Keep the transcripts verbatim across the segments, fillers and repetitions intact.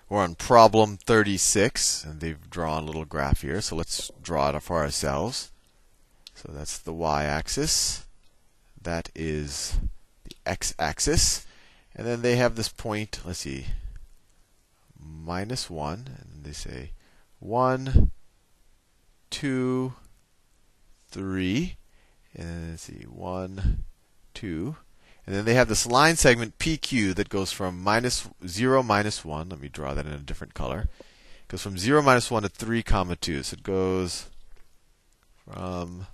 We're on problem thirty-six, and they've drawn a little graph here, so let's draw it for ourselves. So that's the y-axis. That is the x-axis. And then they have this point, let's see, minus one. And they say one, two, three. And then let's see, one, two. And then they have this line segment P Q that goes from minus zero, minus one. Let me draw that in a different color. It goes from zero, minus one to three, comma two. So it goes from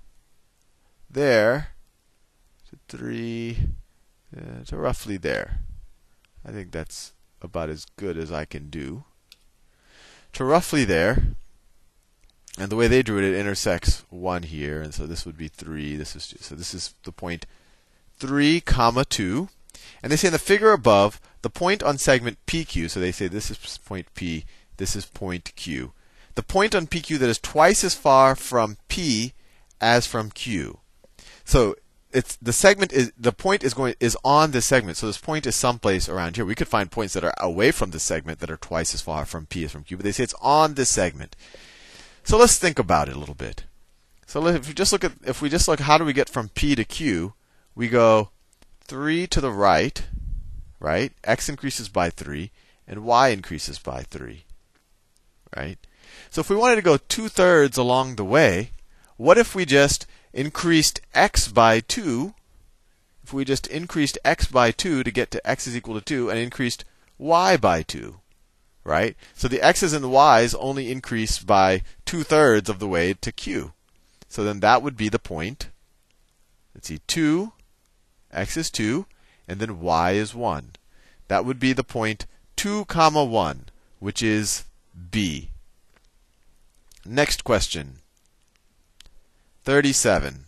there to three uh, to roughly there. I think that's about as good as I can do. To roughly there. And the way they drew it, it intersects one here. And so this would be three. This is two. So this is the point three, comma two. And they say in the figure above, the point on segment P Q, so they say this is point P, this is point Q. The point on P Q that is twice as far from P as from Q. So it's the segment is the point is going is on this segment. So this point is someplace around here. We could find points that are away from this segment that are twice as far from P as from Q, but they say it's on this segment. So let's think about it a little bit. So if we just look at if we just look how do we get from P to Q? We go three to the right, right? X increases by three, and y increases by three, right? So if we wanted to go two-thirds along the way, what if we just increased x by two? If we just increased x by two to get to x is equal to two, and increased y by two, right? So the x's and the y's only increase by two-thirds of the way to Q. So then that would be the point. Let's see, two. X is two, and then y is one. That would be the point two comma one, which is B. Next question. thirty-seven.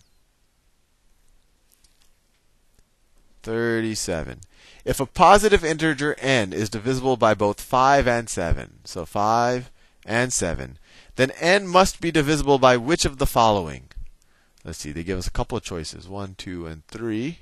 thirty-seven. If a positive integer n is divisible by both five and seven, so five and seven, then n must be divisible by which of the following? Let's see, they give us a couple of choices, one, two, and three.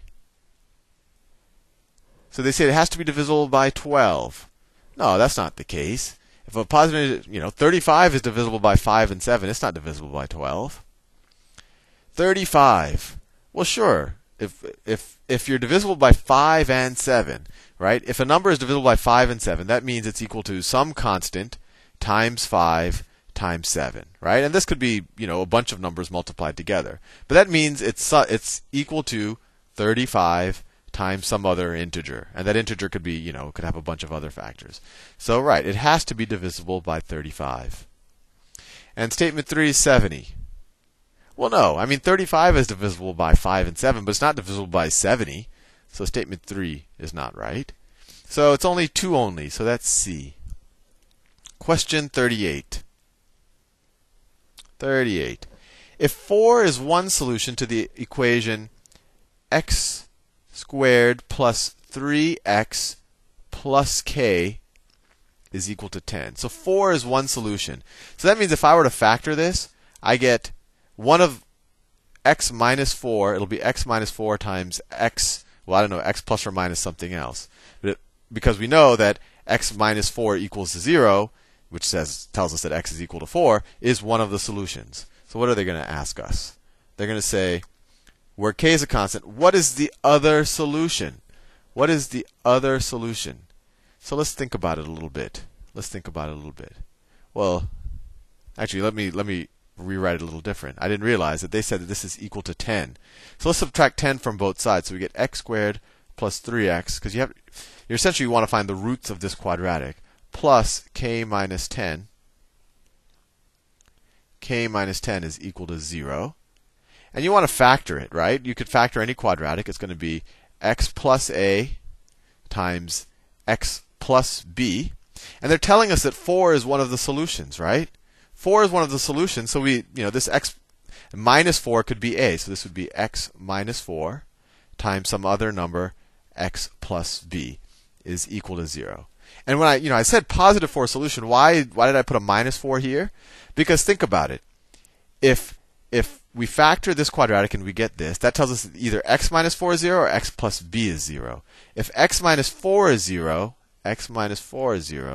So they say it has to be divisible by twelve. No, that's not the case. If a positive, you know, thirty-five is divisible by five and seven, it's not divisible by twelve. thirty-five. Well, sure. If if if you're divisible by five and seven, right? If a number is divisible by five and seven, that means it's equal to some constant times five times seven, right? And this could be, you know, a bunch of numbers multiplied together. But that means it's it's equal to thirty-five times some other integer. And that integer could be, you know, could have a bunch of other factors. So, right, it has to be divisible by thirty-five. And statement three is seventy. Well, no, I mean thirty-five is divisible by five and seven, but it's not divisible by seventy. So statement three is not right. So it's only two only, so that's C. Question thirty-eight. thirty-eight. If four is one solution to the equation x squared plus three x plus k is equal to ten. So four is one solution. So that means if I were to factor this, I get one of x minus four. It'll be x minus four times x, well, I don't know, x plus or minus something else. But it, because we know that x minus four equals to zero, which says tells us that x is equal to four, is one of the solutions. So what are they going to ask us? They're going to say, where k is a constant, what is the other solution? What is the other solution? So let's think about it a little bit. Let's think about it a little bit. Well, actually, let me let me rewrite it a little different. I didn't realize that they said that this is equal to ten. So let's subtract ten from both sides. So we get x squared plus three x, because you have you essentially want to find the roots of this quadratic, plus k minus ten. K minus ten is equal to zero. And you want to factor it, right? You could factor any quadratic. It's going to be x plus a times x plus b. And they're telling us that four is one of the solutions, right? four is one of the solutions. So we, you know, this x minus four could be a. So this would be x minus four times some other number, x plus b, is equal to zero. And when I, you know, I said positive four solution, why why did I put a minus four here? Because think about it. If if we factor this quadratic and we get this, that tells us that either x minus four is zero or x plus b is zero. If x minus four is zero, x minus four is zero,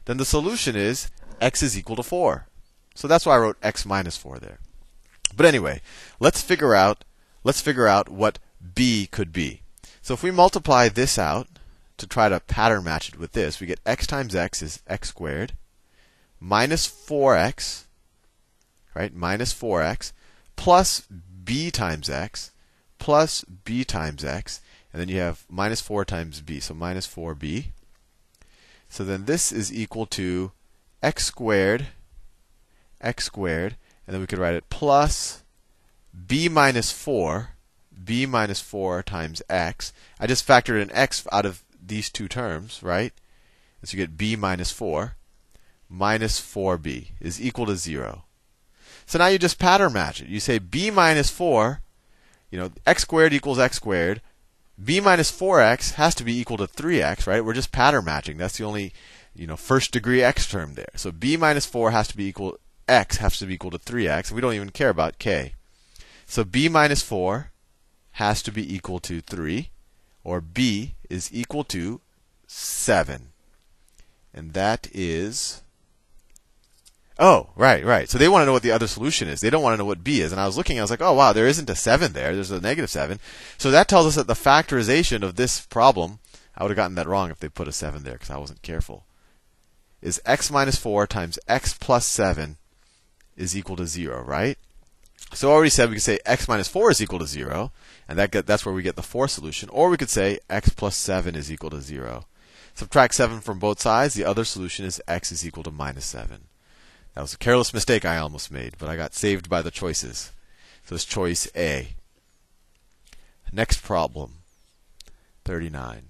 then the solution is x is equal to four. So that's why I wrote x minus four there. But anyway, let's figure out let's figure out what b could be. So if we multiply this out to try to pattern match it with this, we get x times x is x squared minus four x, right? Minus four x plus b times x plus b times x, and then you have minus four times b, so minus four b. So then this is equal to x squared, x squared, and then we could write it plus b minus four, b minus four times x. I just factored an x out of these two terms, right? And so you get b minus four minus four b is equal to zero. So now you just pattern match it. You say b minus four, you know, x squared equals x squared. B minus four x has to be equal to three x, right? We're just pattern matching. That's the only, you know, first degree x term there. So b minus four has to be equal, x has to be equal to three x. We don't even care about k. So b minus four has to be equal to three, or b is equal to seven. And that is, oh, right, right. So they want to know what the other solution is. They don't want to know what b is. And I was looking, I was like, oh, wow, there isn't a seven there. There's a negative seven. So that tells us that the factorization of this problem, I would have gotten that wrong if they put a seven there because I wasn't careful, is x minus four times x plus seven is equal to zero, right? So I already said we could say x minus four is equal to zero, and that get, that's where we get the four solution. Or we could say x plus seven is equal to zero. Subtract seven from both sides. The other solution is x is equal to minus seven. That was a careless mistake I almost made, but I got saved by the choices. So it's choice A. Next problem, thirty-nine.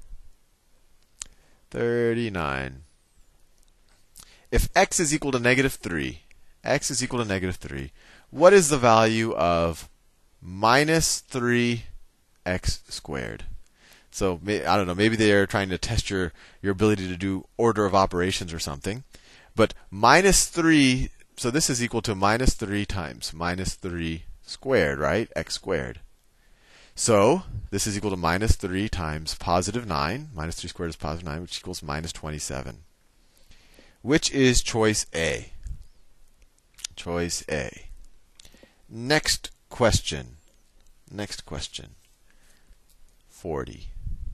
thirty-nine. If x is equal to negative three, x is equal to negative three, what is the value of minus three x squared? So I don't know, maybe they are trying to test your, your ability to do order of operations or something. But minus three, so this is equal to minus three times minus three squared, right? X squared. So this is equal to minus three times positive nine. Minus three squared is positive nine, which equals minus twenty-seven. Which is choice A. Choice A. Next question. Next question. forty.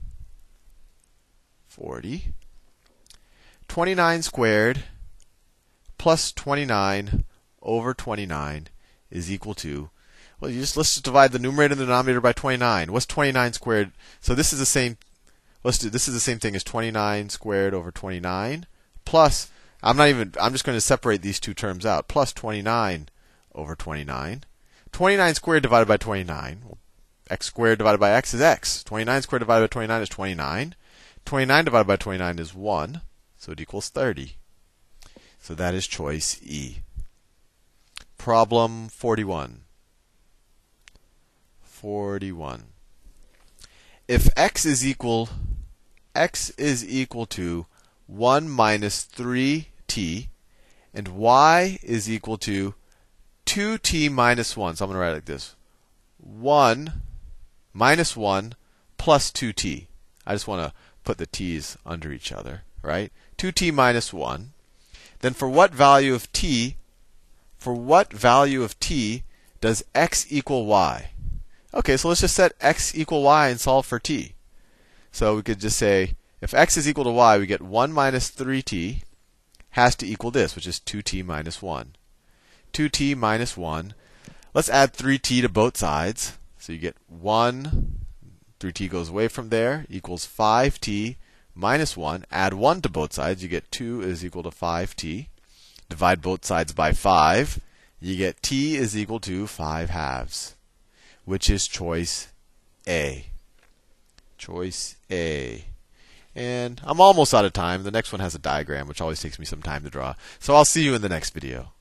forty. twenty-nine squared plus twenty-nine over twenty-nine is equal to, well, you just let's just divide the numerator and the denominator by twenty-nine. What's twenty-nine squared? So this is the same. Let's do this is the same thing as twenty-nine squared over twenty-nine plus. I'm not even. I'm just going to separate these two terms out. Plus twenty-nine over twenty-nine. twenty-nine squared divided by twenty-nine. Well, x squared divided by x is x. twenty-nine squared divided by twenty-nine is twenty-nine. twenty-nine divided by twenty-nine is one. So it equals thirty. So that is choice E. Problem forty-one. forty-one. If x is equal x is equal to one minus three t and y is equal to two t minus one. So I'm going to write it like this. one minus one plus two t. I just want to put the t's under each other, right? two t minus one. Then for what value of t, for what value of t does x equal y? Okay, so let's just set x equal y and solve for t. So we could just say, if x is equal to y, we get one minus three t has to equal this, which is two t minus one. two t minus one. Let's add three t to both sides. So you get one, three t goes away from there, equals five t minus one. Add one to both sides, you get two is equal to five t. Divide both sides by five, you get t is equal to five halves, which is choice A. Choice A. And I'm almost out of time. The next one has a diagram, which always takes me some time to draw. So I'll see you in the next video.